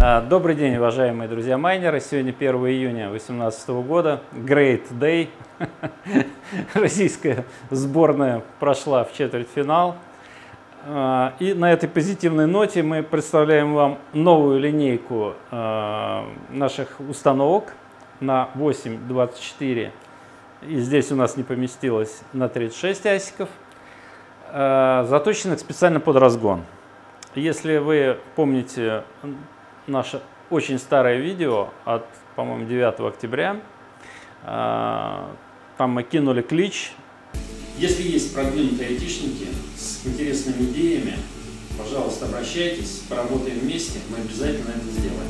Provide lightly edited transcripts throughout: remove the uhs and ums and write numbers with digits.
Добрый день, уважаемые друзья майнеры. Сегодня 1 июня 2018 года. Great Day. Российская сборная прошла в четвертьфинал. И на этой позитивной ноте мы представляем вам новую линейку наших установок на 8-24. И здесь у нас не поместилось на 36 асиков, заточенных специально под разгон. Если вы помните наше очень старое видео от, по-моему, 9 октября, там мы кинули клич. Если есть продвинутые айтишники с интересными идеями, пожалуйста, обращайтесь, поработаем вместе, мы обязательно это сделаем.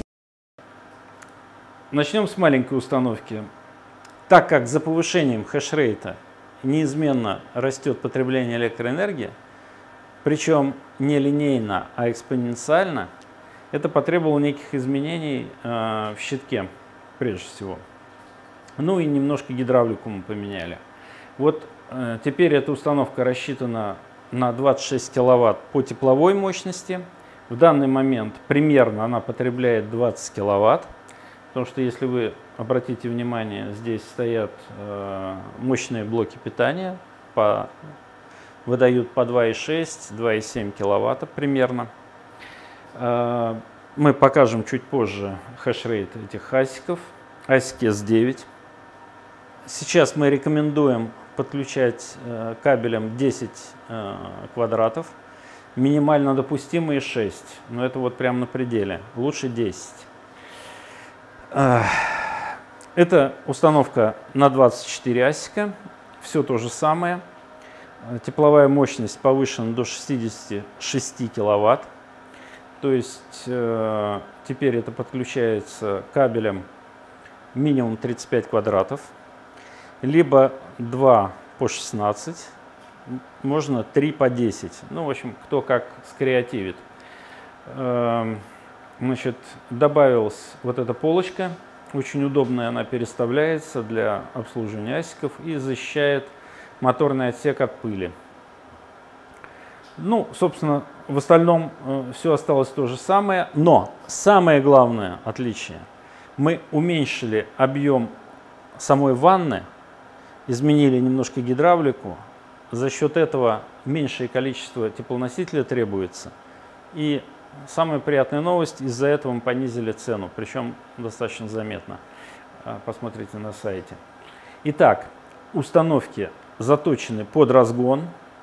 Начнем с маленькой установки. Так как за повышением хешрейта неизменно растет потребление электроэнергии, причем не линейно, а экспоненциально, это потребовало неких изменений в щитке, прежде всего. Ну и немножко гидравлику мы поменяли. Вот теперь эта установка рассчитана на 26 киловатт по тепловой мощности. В данный момент примерно она потребляет 20 киловатт. Потому что, если вы обратите внимание, здесь стоят мощные блоки питания, выдают по 2,6, 2,7 киловатта примерно. Мы покажем чуть позже хешрейт этих асиков, ASIC S9. Сейчас мы рекомендуем подключать кабелем 10 квадратов, минимально допустимые 6, но это вот прямо на пределе, лучше 10. Это установка на 24 асика, все то же самое. Тепловая мощность повышена до 66 киловатт. То есть теперь это подключается кабелем минимум 35 квадратов, либо 2 по 16, можно 3 по 10. Ну, в общем, кто как скреативит. Значит, добавилась вот эта полочка, очень удобная, она переставляется для обслуживания асиков и защищает моторный отсек от пыли. Ну, собственно, в остальном все осталось то же самое, но самое главное отличие: мы уменьшили объем самой ванны, изменили немножко гидравлику, за счет этого меньшее количество теплоносителя требуется. И самая приятная новость: из-за этого мы понизили цену, причем достаточно заметно. Посмотрите на сайте. Итак, установки заточены под разгон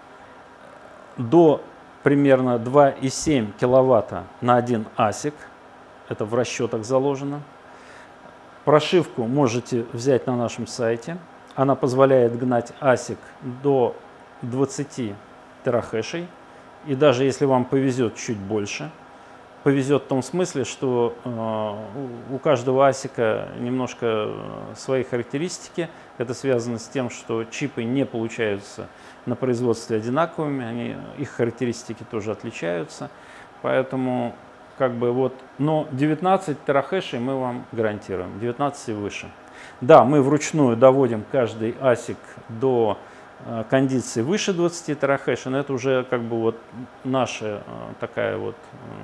до примерно 2,7 киловатта на один асик. Это в расчетах заложено. Прошивку можете взять на нашем сайте. Она позволяет гнать асик до 20 терахэшей. И даже если вам повезет чуть больше, повезет в том смысле, что у каждого асика немножко свои характеристики. Это связано с тем, что чипы не получаются на производстве одинаковыми, их характеристики тоже отличаются. Поэтому как бы вот, но 19 терахэшей мы вам гарантируем, 19 и выше. Да, мы вручную доводим каждый асик до кондиции выше 20 терахэшей, но это уже как бы вот наша такая вот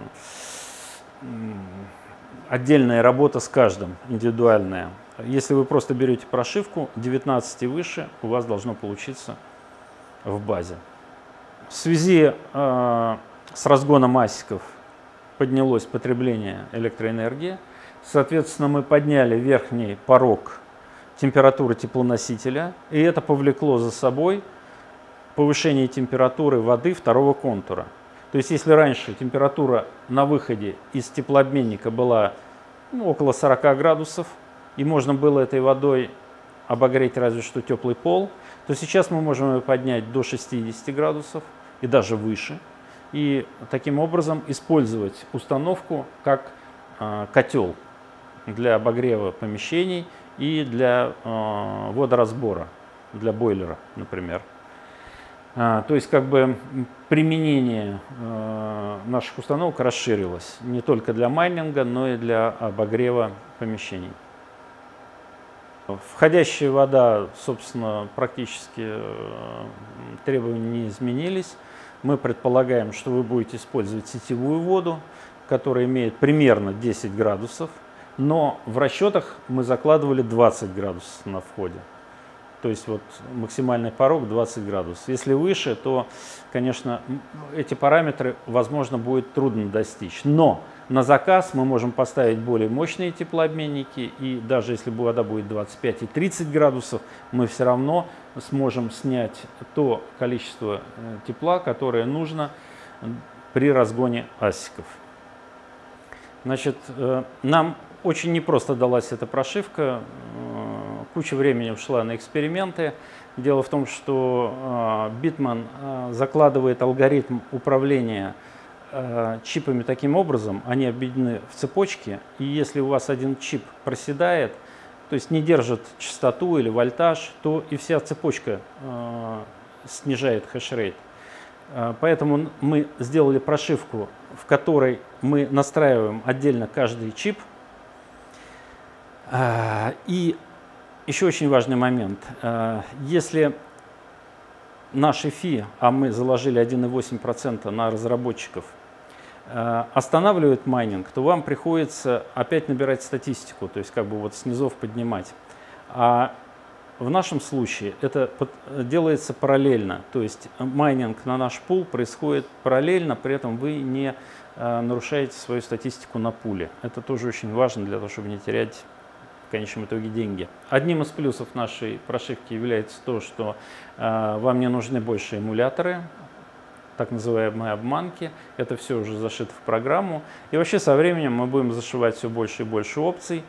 отдельная работа с каждым, индивидуальная. Если вы просто берете прошивку 19 и выше, у вас должно получиться в базе. В связи с разгоном асиков поднялось потребление электроэнергии. Соответственно, мы подняли верхний порог температуры теплоносителя, и это повлекло за собой повышение температуры воды второго контура. То есть, если раньше температура на выходе из теплообменника была около 40 градусов, и можно было этой водой обогреть разве что теплый пол, то сейчас мы можем ее поднять до 60 градусов и даже выше. И таким образом использовать установку как котел для обогрева помещений и для водоразбора, для бойлера, например. То есть как бы применение наших установок расширилось не только для майнинга, но и для обогрева помещений. Входящая вода, собственно, практически требования не изменились. Мы предполагаем, что вы будете использовать сетевую воду, который имеет примерно 10 градусов, но в расчетах мы закладывали 20 градусов на входе. То есть вот максимальный порог 20 градусов. Если выше, то, конечно, эти параметры, возможно, будет трудно достичь. Но на заказ мы можем поставить более мощные теплообменники, и даже если вода будет 25 и 30 градусов, мы все равно сможем снять то количество тепла, которое нужно при разгоне асиков. Значит, нам очень непросто далась эта прошивка. Куча времени ушла на эксперименты. Дело в том, что Bitman закладывает алгоритм управления чипами таким образом, они объединены в цепочки, и если у вас один чип проседает, то есть не держит частоту или вольтаж, то и вся цепочка снижает хэшрейт. Поэтому мы сделали прошивку, в которой мы настраиваем отдельно каждый чип. И еще очень важный момент. Если наш EFI, а мы заложили 1,8% на разработчиков, останавливает майнинг, то вам приходится опять набирать статистику, то есть как бы вот снизов поднимать. А в нашем случае это делается параллельно, то есть майнинг на наш пул происходит параллельно, при этом вы не нарушаете свою статистику на пуле. Это тоже очень важно для того, чтобы не терять в конечном итоге деньги. Одним из плюсов нашей прошивки является то, что вам не нужны больше эмуляторы, так называемые обманки. Это все уже зашито в программу. И вообще со временем мы будем зашивать все больше и больше опций.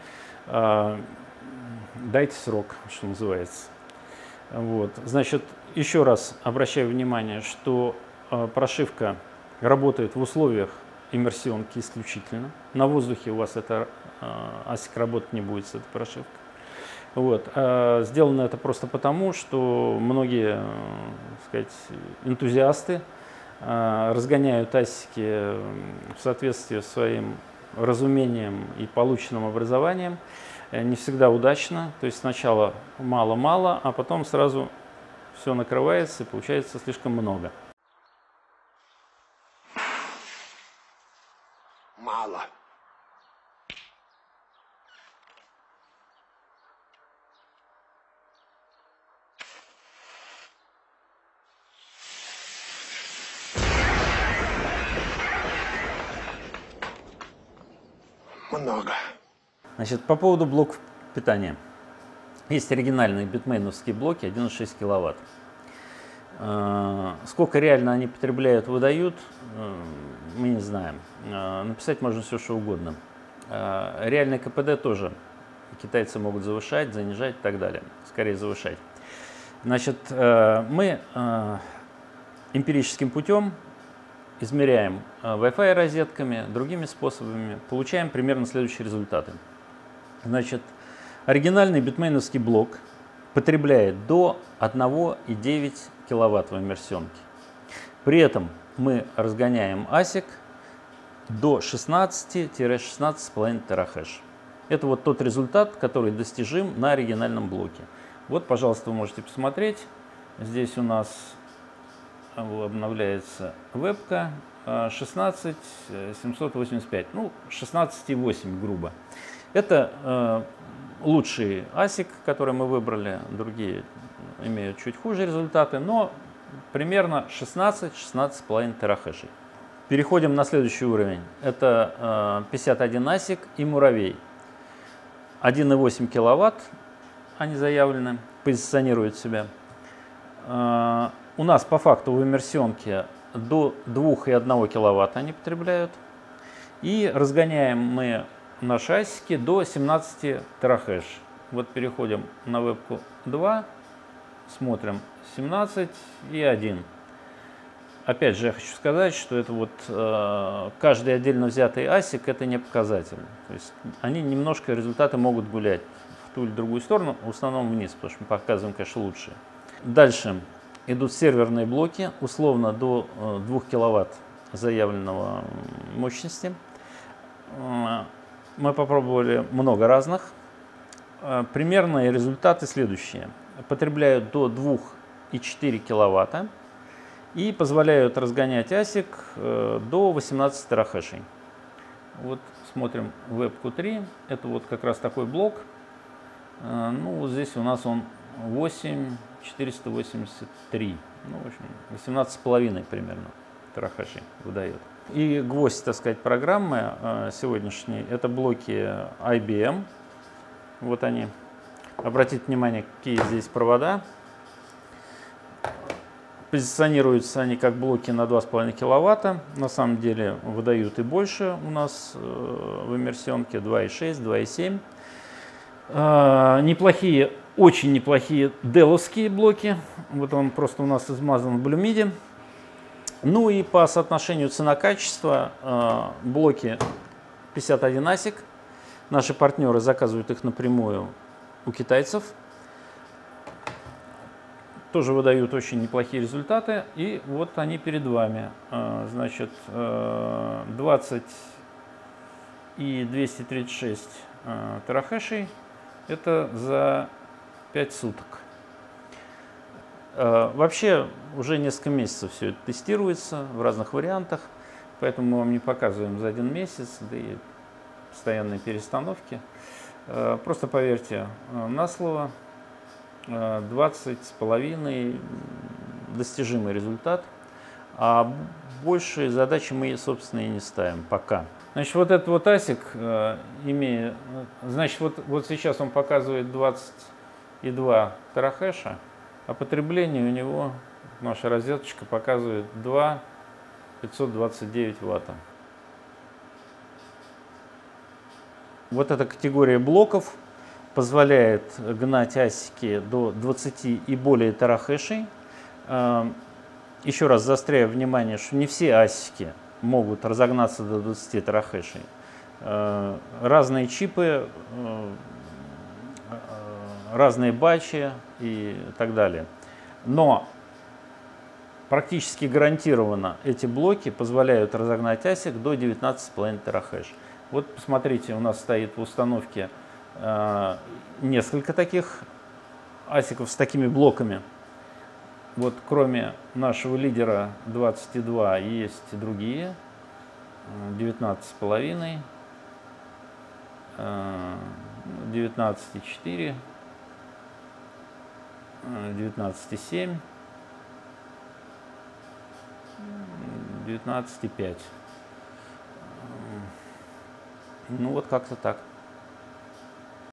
Дайте срок, что называется. Вот. Значит, еще раз обращаю внимание, что прошивка работает в условиях иммерсионки исключительно. На воздухе у вас это ASIC работать не будет с этой прошивкой. Вот. Сделано это просто потому, что многие, так сказать, энтузиасты разгоняют асики в соответствии с своим разумением и полученным образованием. Не всегда удачно, то есть сначала мало-мало, а потом сразу все накрывается и получается слишком много. Мало. Много. Значит, по поводу блоков питания. Есть оригинальные битмейновские блоки 1,6 киловатт. Сколько реально они потребляют, выдают, мы не знаем. Написать можно все, что угодно. Реальный КПД тоже китайцы могут завышать, занижать и так далее. Скорее завышать. Значит, мы эмпирическим путем измеряем Wi-Fi розетками, другими способами, получаем примерно следующие результаты. Значит, оригинальный битмейновский блок потребляет до 1,9 киловатт в иммерсионке. При этом мы разгоняем ASIC до 16-16,5 терахэш. Это вот тот результат, который достижим на оригинальном блоке. Вот, пожалуйста, вы можете посмотреть. Здесь у нас обновляется вебка 16785, ну 16,8 грубо. Это лучший ASIC, который мы выбрали, другие имеют чуть хуже результаты, но примерно 16-16,5 терахэшей. Переходим на следующий уровень. Это 51 ASIC и муравей. 1,8 киловатт они заявлены, позиционируют себя. У нас по факту в иммерсионке до 2,1 киловатта они потребляют. И разгоняем мы наши асики до 17 терахэш. Вот переходим на вебку 2, смотрим 17 и 1. Опять же, я хочу сказать, что это вот каждый отдельно взятый асик это не показатель. То есть они немножко результаты могут гулять в ту или другую сторону, в основном вниз, потому что мы показываем, конечно, лучшие. Дальше идут серверные блоки, условно до 2 киловатт заявленного мощности. Мы попробовали много разных. Примерные результаты следующие. Потребляют до 2,4 киловатта и позволяют разгонять асик до 18 терахэшей. вот смотрим вебку 3, это вот как раз такой блок. Ну, вот здесь у нас он 8483, ну, в общем, 18,5 примерно терахашей выдает. И гвоздь, так сказать, программы сегодняшней, это блоки IBM. Вот они. Обратите внимание, какие здесь провода. Позиционируются они как блоки на 2,5 киловатта. На самом деле выдают и больше у нас в иммерсионке 2,6, 2,7. Неплохие, очень неплохие деловские блоки. Вот он просто у нас измазан в блюмиде. Ну и по соотношению цена-качество блоки 51 ASIC. Наши партнеры заказывают их напрямую у китайцев. Тоже выдают очень неплохие результаты. И вот они перед вами. Значит, 20 и 236 терахешей. Это за 5 суток. Вообще уже несколько месяцев все это тестируется в разных вариантах. Поэтому мы вам не показываем за 1 месяц, да и постоянные перестановки. Просто поверьте на слово. 20,5 достижимый результат, а большие задачи мы, собственно, и не ставим пока. Значит, вот этот вот ASIC, значит, вот сейчас он показывает 20,2 терахэша, а потребление у него, наша розеточка показывает 2,529 ватта. Вот эта категория блоков позволяет гнать асики до 20 и более терахэшей. Еще раз заостряю внимание, что не все асики могут разогнаться до 20 терахэшей. Разные чипы, разные батчи и так далее. Но практически гарантированно эти блоки позволяют разогнать асик до 19,5 терахэш. Вот посмотрите, у нас стоит в установке несколько таких асиков с такими блоками. Вот кроме нашего лидера 22 есть и другие. 19,5, 19,4, 19,7, 19,5. Ну вот как-то так.